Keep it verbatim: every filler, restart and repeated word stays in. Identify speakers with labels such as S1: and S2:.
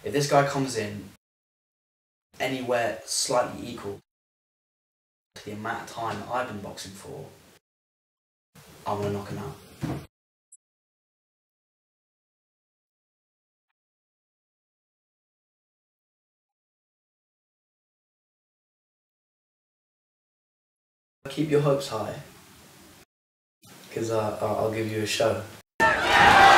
S1: If this guy comes in anywhere slightly equal to the amount of time that I've been boxing for, I'm gonna knock him out. Keep your hopes high, because uh, I'll give you a show.